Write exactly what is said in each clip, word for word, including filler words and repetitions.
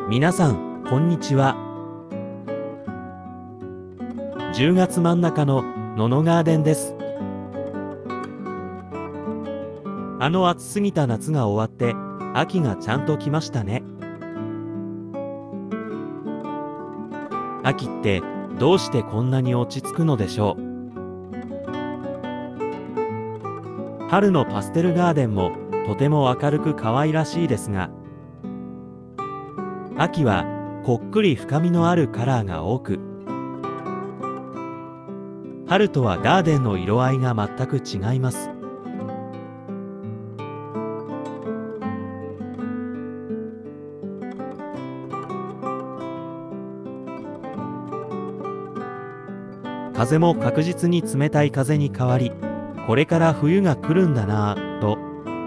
皆さん、こんにちは。じゅうがつ真ん中のののガーデンです。あの暑すぎた夏が終わって、秋がちゃんと来ましたね。秋ってどうしてこんなに落ち着くのでしょう。春のパステルガーデンもとても明るく可愛らしいですが、秋はこっくり深みのあるカラーが多く、春とはガーデンの色合いが全く違います。風も確実に冷たい風に変わり、これから冬が来るんだなぁと、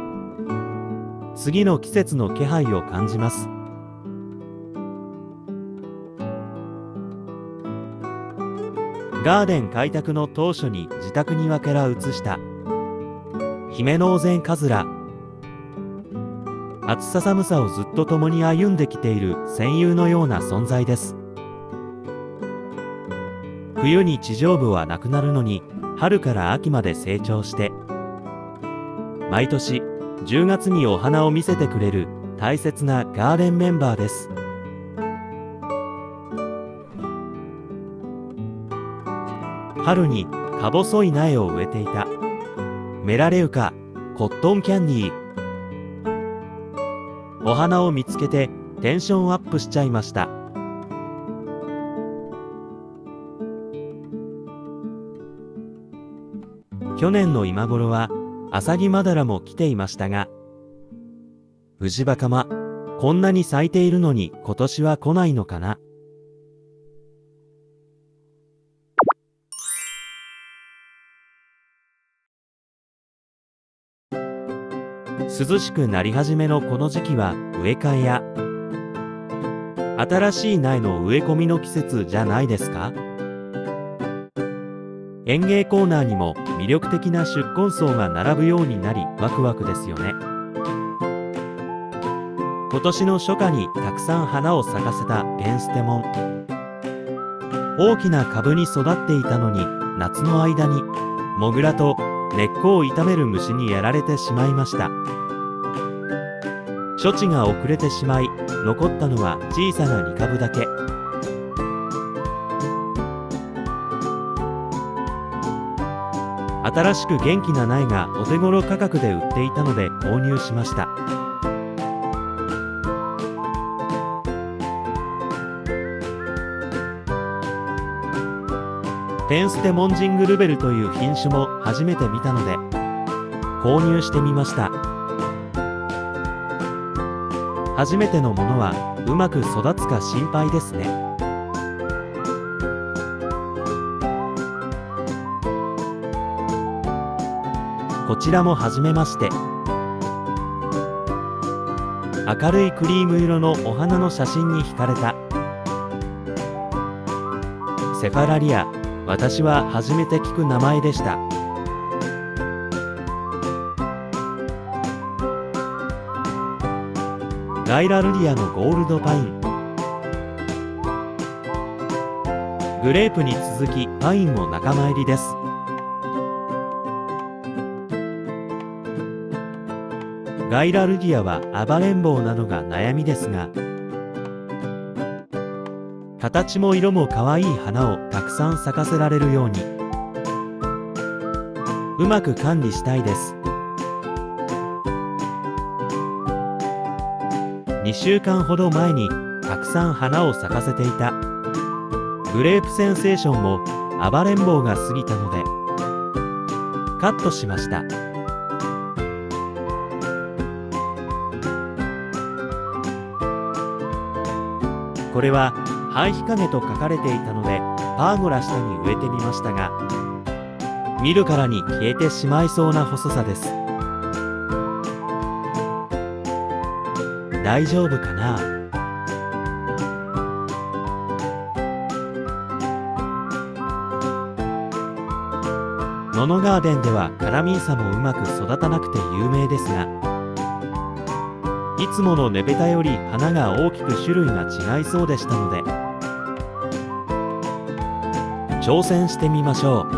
次の季節の気配を感じます。ガーデン開拓の当初に自宅庭から移したヒメノウゼンカズラ。暑さ寒さをずっと共に歩んできている戦友のような存在です。冬に地上部はなくなるのに、春から秋まで成長して、毎年じゅうがつにお花を見せてくれる大切なガーデンメンバーです。春にか細い苗を植えていたメラレウカコットンキャンディー。お花を見つけてテンションアップしちゃいました。去年の今頃はアサギマダラも来ていましたが、フジバカマ、こんなに咲いているのに今年は来ないのかな。涼しくなり始めのこの時期は植え替えや新しい苗の植え込みの季節じゃないですか。園芸コーナーにも魅力的な宿根草が並ぶようになりワクワクですよね。今年の初夏にたくさん花を咲かせたペンステモン。大きな株に育っていたのに、夏の間にモグラと根っこを傷める虫にやられてしまいました。処置が遅れてしまい、残ったのは小さなにかぶだけ。新しく元気な苗がお手頃価格で売っていたので購入しました。ペンステモンジングルベルという品種も初めて見たので購入してみました。初めてのものはうまく育つか心配ですね。こちらもはじめまして。明るいクリーム色のお花の写真に惹かれたセファラリア、私は初めて聞く名前でした。ガイラルディアのゴールドパイン。グレープに続きパインも仲間入りです。ガイラルディアは暴れん坊なのが悩みですが、形も色も可愛い花をたくさん咲かせられるようにうまく管理したいです。にしゅうかんほど前にたくさん花を咲かせていたグレープセンセーションも暴れん坊が過ぎたのでカットしました。これは半日陰と書かれていたのでパーゴラ下に植えてみましたが、見るからに消えてしまいそうな細さです。大丈夫かな。ののガーデンではカラミンサもうまく育たなくて有名ですが、 いつものねべたより花が大きく種類が違いそうでしたので、挑戦してみましょう。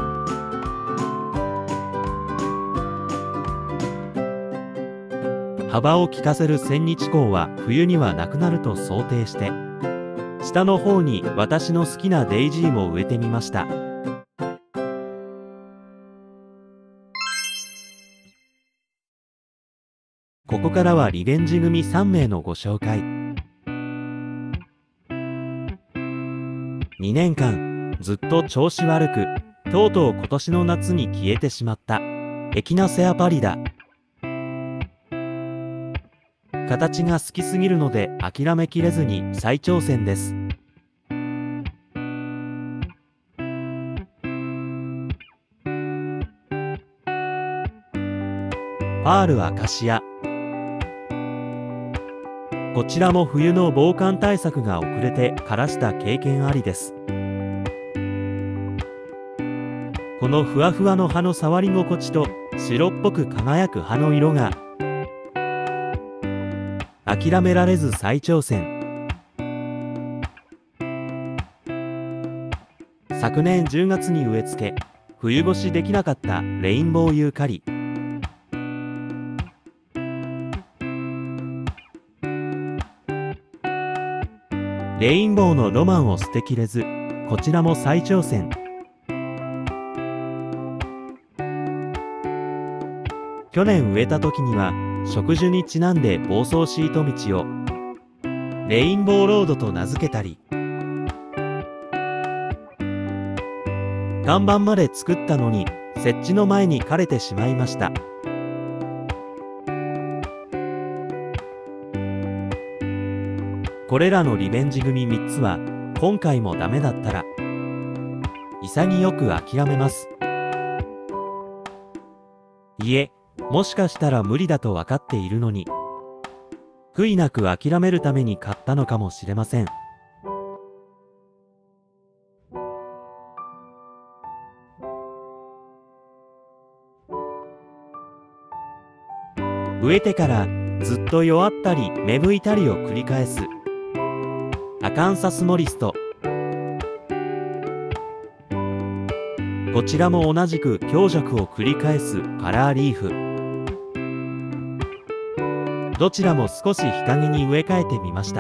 幅を利かせる千日紅は冬にはなくなると想定して、下の方に私の好きなデイジーも植えてみました。ここからはリベンジ組さんめいのご紹介。にねんかんずっと調子悪く、とうとう今年の夏に消えてしまったエキナセアパリダ。形が好きすぎるので諦めきれずに再挑戦です。パールアカシア。こちらも冬の防寒対策が遅れて枯らした経験ありです。このふわふわの葉の触り心地と白っぽく輝く葉の色が諦められず再挑戦。昨年じゅうがつに植え付け冬越しできなかったレインボーユーカリ。レインボーのロマンを捨てきれず、こちらも再挑戦。去年植えた時には植樹にちなんで防草シート道をレインボーロードと名付けたり、看板まで作ったのに設置の前に枯れてしまいました。これらのリベンジ組みっつは今回もダメだったら潔く諦めます。いえ、もしかしたら無理だと分かっているのに悔いなく諦めるために買ったのかもしれません。植えてからずっと弱ったり芽吹いたりを繰り返すアカンサスモリスト。こちらも同じく強弱を繰り返すカラーリーフ。どちらも少し日陰に植え替えてみました。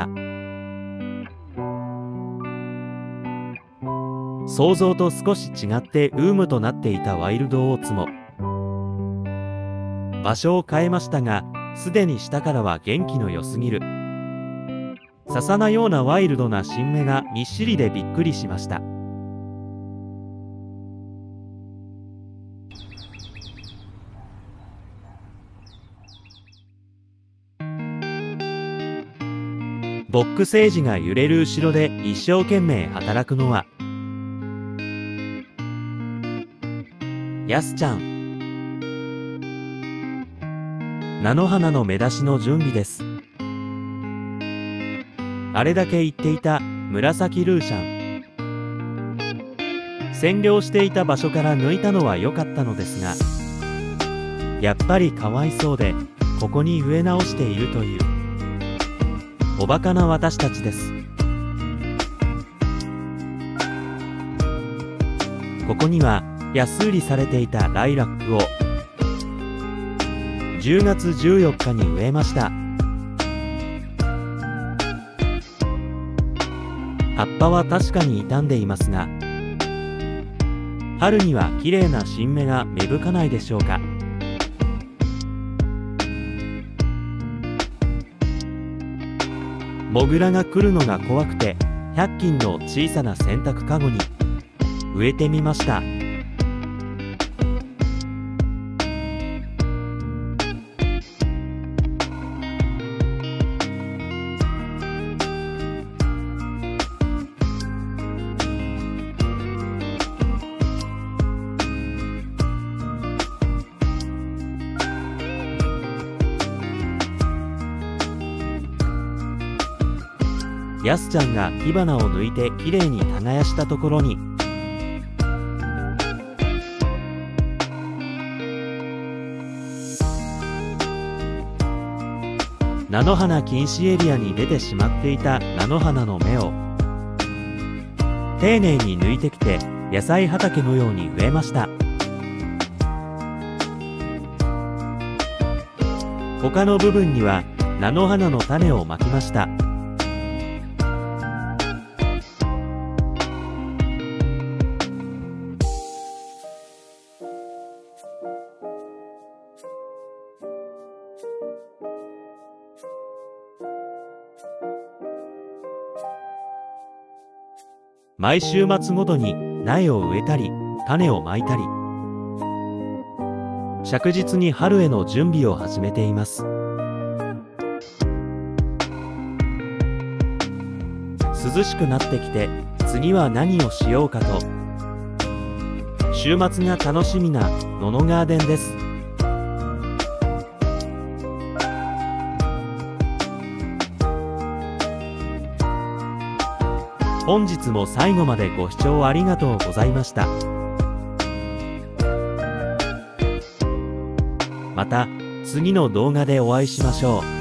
想像と少し違ってウームとなっていたワイルドオーツも場所を変えましたが、すでに下からは元気の良すぎる笹なようなワイルドな新芽がみっしりでびっくりしました。ボックセージが揺れる後ろで一生懸命働くのはやすちゃん。菜の花の芽出しの準備です。あれだけ言っていた紫ルーシャン。占領していた場所から抜いたのは良かったのですが、やっぱりかわいそうでここに植え直しているというおバカな私たちです。ここには安売りされていたライラックをじゅうがつじゅうよっかに植えました。葉っぱは確かに傷んでいますが、春には綺麗な新芽が芽吹かないでしょうか。モグラが来るのが怖くてひゃっ均の小さな洗濯かごに植えてみました。やすちゃんが火花を抜いてきれいに耕したところに菜の花禁止エリアに出てしまっていた菜の花の芽を丁寧に抜いてきて、野菜畑のように植えました。他の部分には菜の花の種をまきました。毎週末ごとに苗を植えたり種をまいたり、着実に春への準備を始めています。涼しくなってきて、次は何をしようかと、週末が楽しみなののガーデンです。本日も最後までご視聴ありがとうございました。また次の動画でお会いしましょう。